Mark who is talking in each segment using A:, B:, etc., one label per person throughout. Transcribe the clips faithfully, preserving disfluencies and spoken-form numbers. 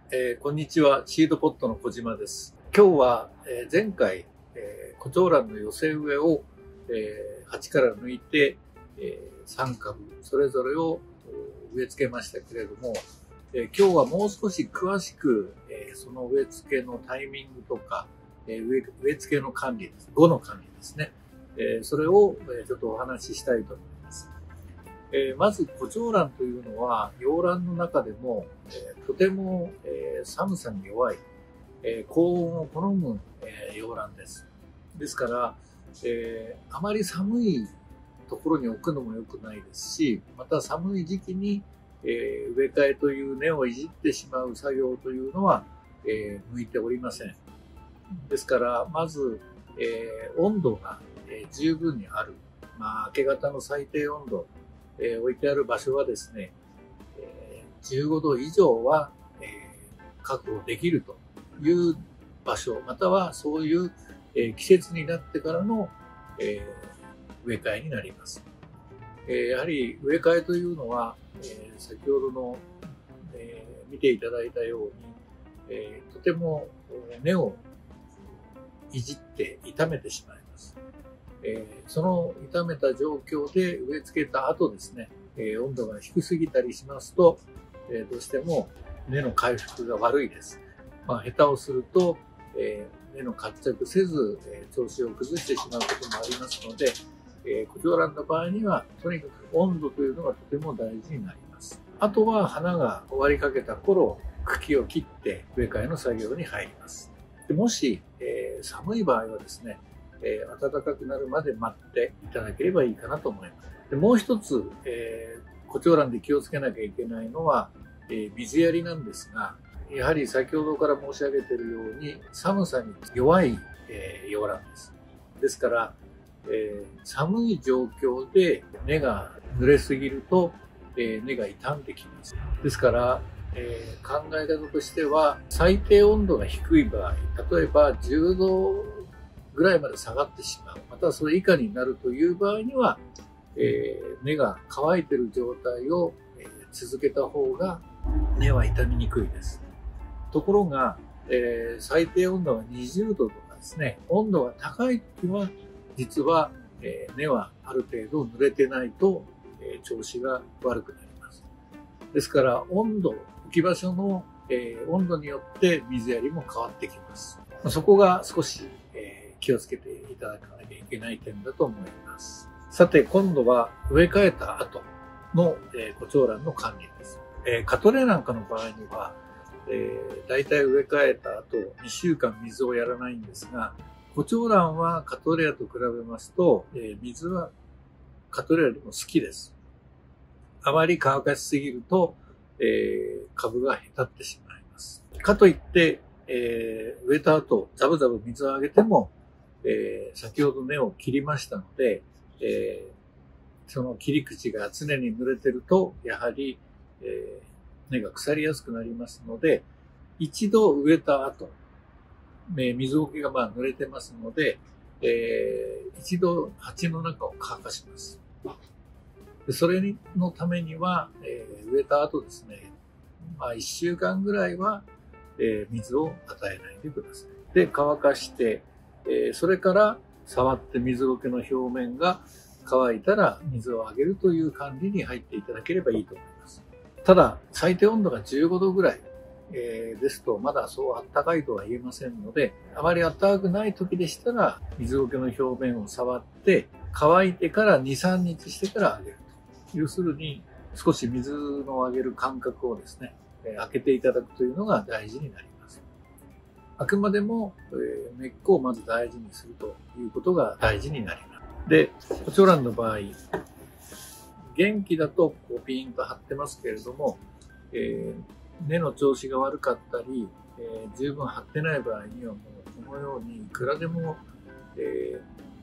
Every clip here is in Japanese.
A: えー、こんにちは。シードポットの小島です。今日は、えー、前回、えー、コチョウランの寄せ植えを、えー、鉢から抜いて、えー、さん株それぞれを植え付けましたけれども、えー、今日はもう少し詳しく、えー、その植え付けのタイミングとか、えー、植え、植え付けの管理です。後の管理ですね。えー、それを、えー、ちょっとお話ししたいと思います。えー、まず、コチョウランというのは、洋ランの中でも、えー、とても、えー、寒さに弱い、えー、高温を好む、えー、洋ランです。ですから、えー、あまり寒いところに置くのも良くないですし、また寒い時期に、えー、植え替えという根をいじってしまう作業というのは、えー、向いておりません。ですから、まず、えー、温度が、えー、十分にある。まあ、明け方の最低温度、えー、置いてある場所はですね、えー、じゅうごど以上は、えー、確保できるという場所、またはそういう、えー、季節になってからの、えー、植え替えになります。えー、やはり植え替えというのは、えー、先ほどの、えー、見ていただいたように、えー、とても根をいじって傷めてしまいます。えー、その傷めた状況で植え付けた後ですね、えー、温度が低すぎたりしますと、えー、どうしても根の回復が悪いです。まあ、下手をすると、えー、根の活着せず、えー、調子を崩してしまうこともありますので、えー、コチョウランの場合には、とにかく温度というのがとても大事になります。あとは花が終わりかけた頃、茎を切って植え替えの作業に入ります。でもし、えー、寒い場合はですね、えー、暖かくなるまで待っていただければいいかなと思います。でもう一つ、えー、コチョウランで気をつけなきゃいけないのは、えー、水やりなんですが、やはり先ほどから申し上げているように寒さに弱い、えー、洋ランです。ですから、えー、寒い状況で根が濡れすぎると、えー、根が傷んできます。ですから、えー、考え方としては最低温度が低い場合、例えばじゅうどぐらいまで下がってしまう、またはそれ以下になるという場合には、えー、根が乾いている状態を、えー、続けた方が根は傷みにくいです。ところが、えー、最低温度がにじゅうどとかですね、温度が高い時は実は、えー、根はある程度濡れてないと、えー、調子が悪くなります。ですから温度、置き場所の、えー、温度によって水やりも変わってきます。そこが少し気をつけていただかなきゃいけない点だと思います。さて、今度は植え替えた後の、えー、コチョウランの管理です。えー、カトレなんかの場合には、えー、大体植え替えた後にしゅうかん水をやらないんですが、コチョウランはカトレアと比べますと、えー、水はカトレアよりも好きです。あまり乾かしすぎると、えー、株がへたってしまいます。かといって、えー、植えた後、ザブザブ水をあげても、えー、先ほど根を切りましたので、えー、その切り口が常に濡れてると、やはり、えー、根が腐りやすくなりますので、一度植えた後、えー、水苔がまあ濡れてますので、えー、一度鉢の中を乾かします。でそれのためには、えー、植えた後ですね、まあいっしゅうかんぐらいは、えー、水を与えないでください。で、乾かして、えー、それから触って水苔の表面が乾いたら水をあげるという管理に入っていただければいいと思います。ただ、最低温度がじゅうごどぐらい、えー、ですとまだそう暖かいとは言えませんので、あまり暖かくない時でしたら水苔の表面を触って乾いてからに、さんにちしてからあげると。要するに少し水のあげる間隔をですね、開けていただくというのが大事になります。あくまでも、えー、根っこをまず大事にするということが大事になります。で、コチョウランの場合、元気だとこうピーンと張ってますけれども、えー、根の調子が悪かったり、えー、十分張ってない場合にはもうこのようにいくらでも、え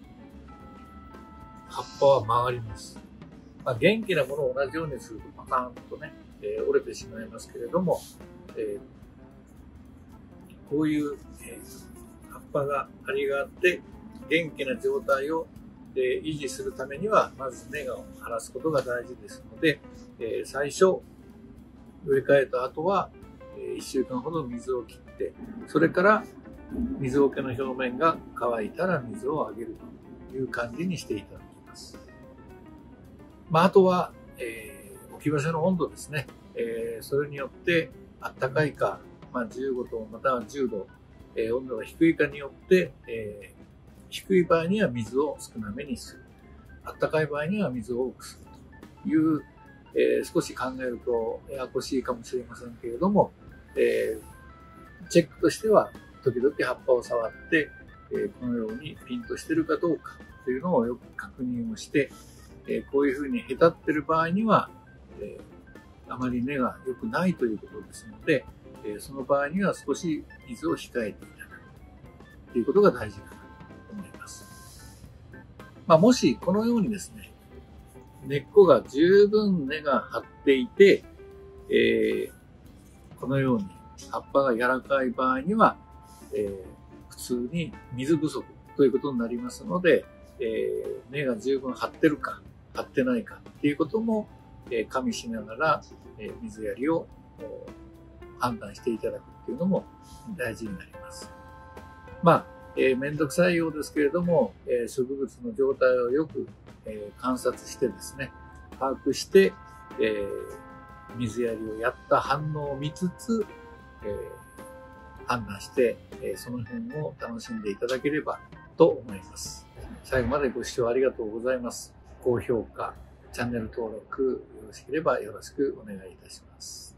A: ー、葉っぱは回ります。まあ、元気なものを同じようにするとパカーンとね、えー、折れてしまいますけれども、えー、こういう、えー、葉っぱが張りがあって元気な状態を、えー、維持するためにはまず根を張らすことが大事ですので、えー、最初植え替えた後は、 いっしゅうかんほど水を切って、それから水桶の表面が乾いたら水をあげるという感じにしていただきます。まあ、あとは、えー、置き場所の温度ですね。えー、それによってあったかいか、まあ、じゅうごどまたはじゅうど、えー、温度が低いかによって、えー、低い場合には水を少なめにする。あったかい場合には水を多くするという、えー、少し考えるとややこしいかもしれませんけれども、えー、チェックとしては時々葉っぱを触って、えー、このようにピンとしているかどうかというのをよく確認をして、えー、こういうふうにへたっている場合には、えー、あまり根が良くないということですので、えー、その場合には少し水を控えていただくということが大事かなと思います。まあ、もしこのようにですね、根っこが十分根が張っていて、えー、このように葉っぱが柔らかい場合には、えー、普通に水不足ということになりますので、えー、根が十分張ってるか張ってないかっていうことも、えー、加味しながら、えー、水やりを判断していただくっていうのも大事になります。まあ、えー、めんどくさいようですけれども、えー、植物の状態をよく、えー、観察してですね、把握して、えー、水やりをやった反応を見つつ、えー、判断して、えー、その辺を楽しんでいただければと思います。最後までご視聴ありがとうございます。高評価、チャンネル登録よろしければよろしくお願いいたします。